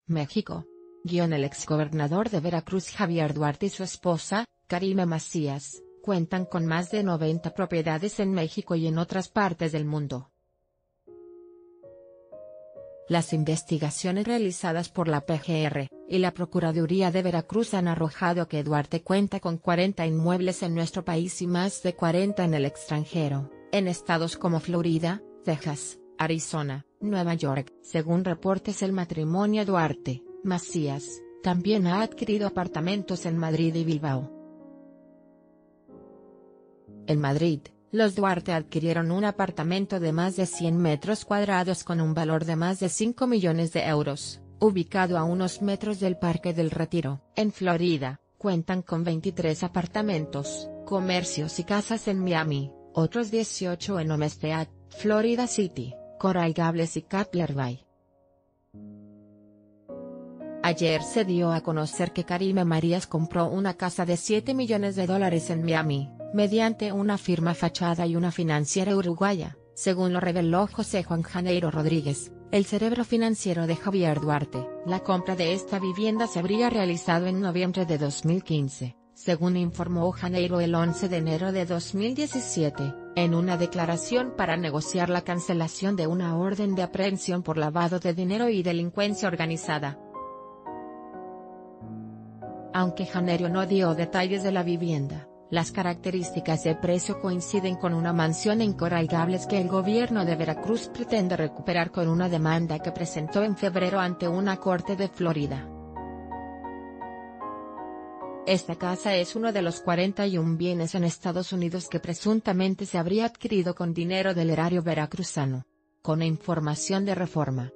México. El exgobernador de Veracruz Javier Duarte y su esposa, Karime Macías, cuentan con más de 90 propiedades en México y en otras partes del mundo. Las investigaciones realizadas por la PGR y la Procuraduría de Veracruz han arrojado que Duarte cuenta con 40 inmuebles en nuestro país y más de 40 en el extranjero, en estados como Florida, Texas, Arizona, Nueva York. Según reportes, el matrimonio Duarte Macías también ha adquirido apartamentos en Madrid y Bilbao. En Madrid, los Duarte adquirieron un apartamento de más de 100 metros cuadrados con un valor de más de 5 millones de euros, ubicado a unos metros del Parque del Retiro. En Florida, cuentan con 23 apartamentos, comercios y casas en Miami, otros 18 en Homestead, Florida City, Coral Gables y Cutler Bay. Ayer se dio a conocer que Karime Macías compró una casa de $7 millones en Miami, mediante una firma fachada y una financiera uruguaya, según lo reveló José Juan Janeiro Rodríguez, el cerebro financiero de Javier Duarte. La compra de esta vivienda se habría realizado en noviembre de 2015, según informó Janeiro el 11 de enero de 2017, en una declaración para negociar la cancelación de una orden de aprehensión por lavado de dinero y delincuencia organizada. Aunque Janeiro no dio detalles de la vivienda, las características de precio coinciden con una mansión en Coral Gables que el gobierno de Veracruz pretende recuperar con una demanda que presentó en febrero ante una corte de Florida. Esta casa es uno de los 41 bienes en Estados Unidos que presuntamente se habría adquirido con dinero del erario veracruzano. Con información de Reforma.